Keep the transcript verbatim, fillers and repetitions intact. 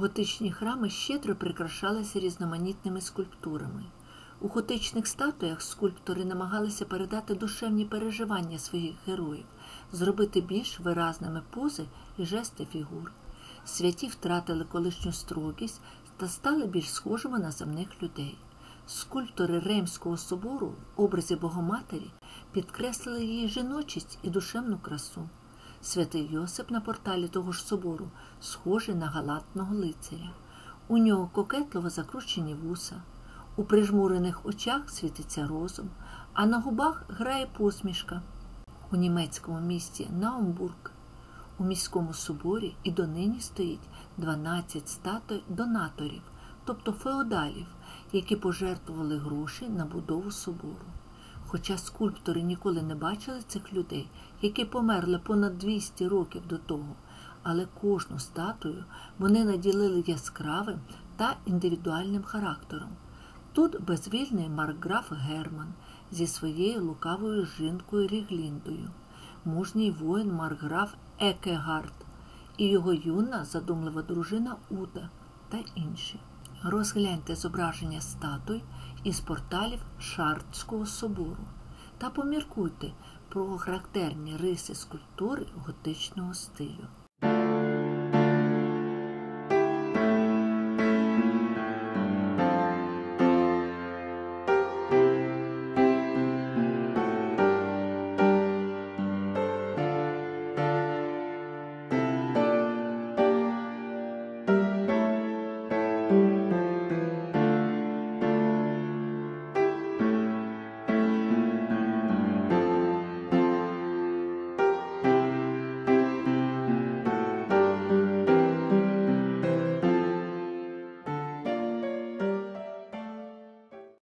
Готичні храми щедро прикрашалися різноманітними скульптурами. У готичних статуях скульптори намагалися передати душевні переживання своїх героїв, зробити більш виразними пози і жести фігур. Святі втратили колишню строгість та стали більш схожими на земних людей. Скульптори Реймського собору в образі Богоматері підкреслили її жіночість і душевну красу. Святий Йосип на порталі того ж собору схожий на галантного лицаря. У нього кокетливо закручені вуса, у прижмурених очах світиться розум, а на губах грає посмішка. У німецькому місті Наумбург у міському соборі і донині стоїть дванадцять статуй донаторів, тобто феодалів, які пожертвували гроші на будову собору. Хоча скульптори ніколи не бачили цих людей, які померли понад двісті років до того, але кожну статую вони наділили яскравим та індивідуальним характером. Тут безвільний маркграф Герман зі своєю лукавою жінкою Рігліндою, мужній воїн маркграф Екегард і його юна задумлива дружина Уда та інші. Розгляньте зображення статуй із порталів Шартського собору та поміркуйте про характерні риси скульптури готичного стилю.